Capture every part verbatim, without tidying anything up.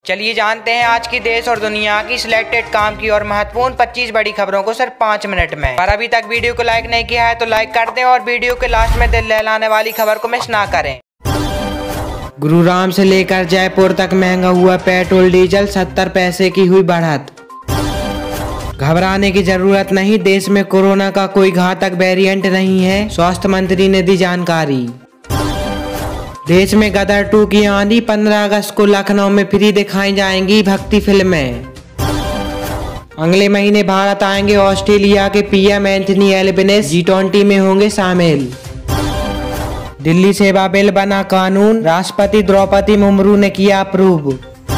चलिए जानते हैं आज की देश और दुनिया की सिलेक्टेड काम की और महत्वपूर्ण पच्चीस बड़ी खबरों को सिर्फ पाँच मिनट में। पर अभी तक वीडियो को लाइक नहीं किया है तो लाइक कर दें और वीडियो के लास्ट में दिल दहलाने वाली खबर को मिस ना करें। गुरुग्राम से लेकर जयपुर तक महंगा हुआ पेट्रोल डीजल, सत्तर पैसे की हुई बढ़त। घबराने की जरूरत नहीं, देश में कोरोना का कोई घातक वेरिएंट नहीं है, स्वास्थ्य मंत्री ने दी जानकारी। देश में गदर टू की आंधी, पंद्रह अगस्त को लखनऊ में फ्री दिखाई जाएंगी भक्ति फिल्में। अगले महीने भारत आएंगे ऑस्ट्रेलिया के PM Anthony Albanese, G twenty में होंगे शामिल। दिल्ली सेवा बिल बना कानून, राष्ट्रपति द्रौपदी मुर्मू ने किया अप्रूव।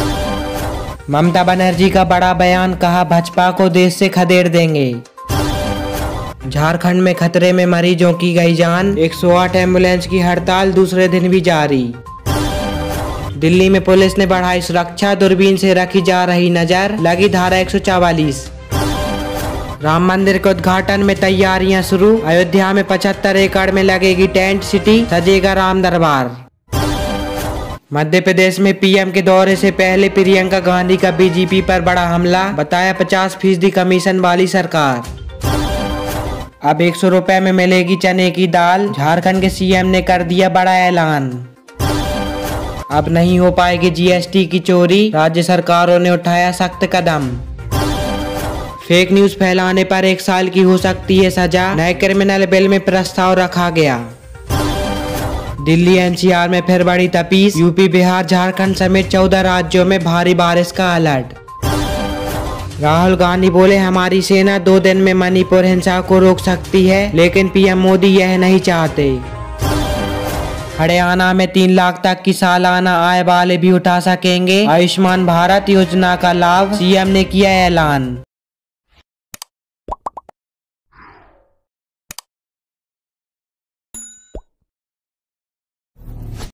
ममता बनर्जी का बड़ा बयान, कहा भाजपा को देश से खदेड़ देंगे। झारखंड में खतरे में मरीजों की गई जान, एक सौ आठ एम्बुलेंस की हड़ताल दूसरे दिन भी जारी। दिल्ली में पुलिस ने बढ़ाई सुरक्षा, दूरबीन से रखी जा रही नजर, लगी धारा एक सौ चवालीस। राम मंदिर के उद्घाटन में तैयारियां शुरू, अयोध्या में पचहत्तर एकड़ में लगेगी टेंट सिटी, सजेगा राम दरबार। मध्य प्रदेश में पीएम के दौरे से पहले प्रियंका गांधी का बीजेपी पर बड़ा हमला, बताया पचास फीसदी कमीशन वाली सरकार। अब एक सौ रुपए में मिलेगी चने की दाल, झारखंड के सीएम ने कर दिया बड़ा ऐलान। अब नहीं हो पाएगी जीएसटी की चोरी, राज्य सरकारों ने उठाया सख्त कदम। फेक न्यूज फैलाने पर एक साल की हो सकती है सजा, नए क्रिमिनल बिल में प्रस्ताव रखा गया। दिल्ली एनसीआर में फिर बड़ी तपीस, यूपी बिहार झारखंड समेत चौदह राज्यों में भारी बारिश का अलर्ट। राहुल गांधी बोले हमारी सेना दो दिन में मणिपुर हिंसा को रोक सकती है, लेकिन पीएम मोदी यह नहीं चाहते। हरियाणा में तीन लाख तक की सालाना आय वाले भी उठा सकेंगे आयुष्मान भारत योजना का लाभ, सीएम ने किया ऐलान।